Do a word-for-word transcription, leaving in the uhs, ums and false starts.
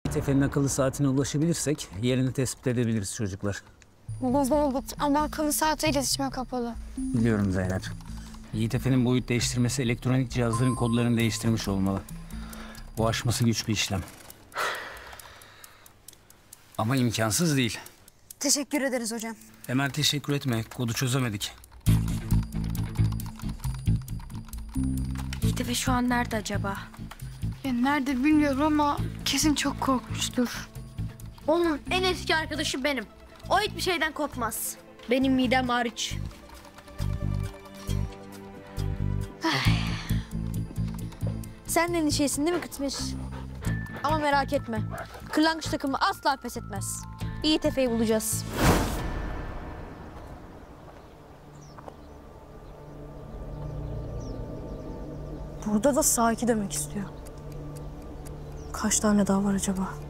Yiğit Efe'nin akıllı saatine ulaşabilirsek yerini tespit edebiliriz çocuklar. Bulduk ama akıllı saate iletişime kapalı. Biliyorum Zeynep. Yiğit Efe'nin boyut değiştirmesi elektronik cihazların kodlarını değiştirmiş olmalı. Bu aşması güç bir işlem. Ama imkansız değil. Teşekkür ederiz hocam. Hemen teşekkür etme. Kodu çözemedik. Yiğit Efe şu an nerede acaba? Ya nerede bilmiyorum ama kesin çok korkmuştur. Onun en eski arkadaşı benim. O hiçbir şeyden korkmaz. Benim midem hariç. Sen de endişesin değil mi Kıtmış? Ama merak etme. Kırlangıç takımı asla pes etmez. Yiğit Efe'yi bulacağız. Burada da sağ iki demek istiyor. Kaç tane daha var acaba?